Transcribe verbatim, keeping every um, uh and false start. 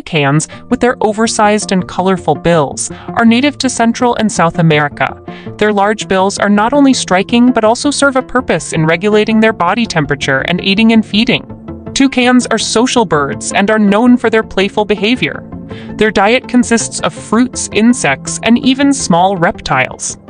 toucans, with their oversized and colorful bills, are native to Central and South America. Their large bills are not only striking but also serve a purpose in regulating their body temperature and aiding in feeding. Toucans are social birds and are known for their playful behavior. Their diet consists of fruits, insects, and even small reptiles.